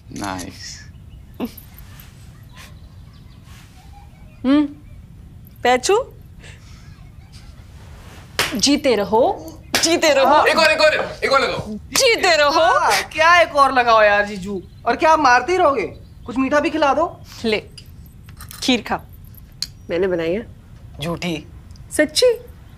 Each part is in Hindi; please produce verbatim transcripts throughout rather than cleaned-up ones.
नाइस। हम्म पैचू, जीते रहो, जीते रहो। एक और, एक और, एक और लगाओ। जीते रहो। क्या एक और लगाओ यार जीजू, और क्या आप मारते ही रहोगे? कुछ मीठा भी खिला दो। ले खीर खा, मैंने बनाई है। झूठी। सच्ची?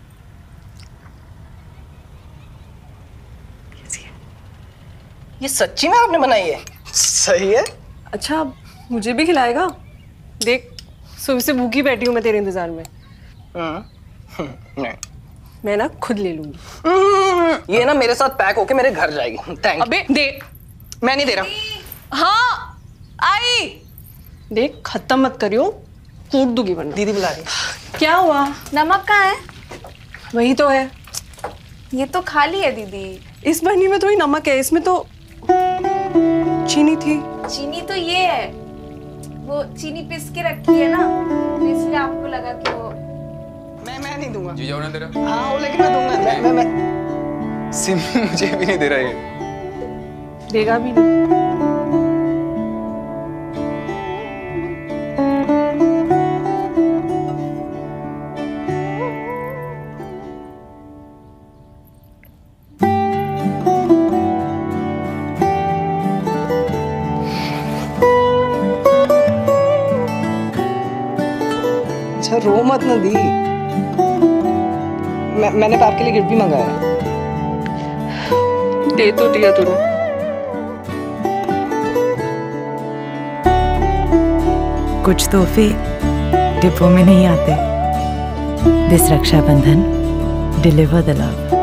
ये सच्ची में आपने बनाई है? सही है। अच्छा मुझे भी खिलाएगा? देख सुबह से भूखी बैठी हूँ मैं तेरे इंतजार में। नहीं, मैं ना खुद ले लूंगी। ये ना मेरे साथ पैक होके मेरे घर जाएगी। थैंक। अबे दे। मैं नहीं दे रहा। हाँ आई। देख खत्म मत करियो, कूट दूंगी वरना। दीदी बुला रही। क्या हुआ? नमक कहाँ है? वही तो है। ये तो खाली है दीदी। इस बर्नी में थोड़ी नमक है, इसमें तो चीनी थी। चीनी तो ये है, वो चीनी पिस के रखी है ना, तो इसलिए आपको लगा कि वो। मैं मैं नहीं दूंगा। जी जाओ ना तेरा। हाँ लेकिन मैं दूंगा। मैं मैं, मैं... सिमी मुझे भी नहीं दे रहा ये। देगा भी नहीं। अच्छा रो मत ना दी। मैं मैंने तो आपके लिए गिफ्ट भी मंगाया। दे तो दिया तूने। कुछ तोहफे डिब्बों में नहीं आते। This Rakshabandhan deliver the love.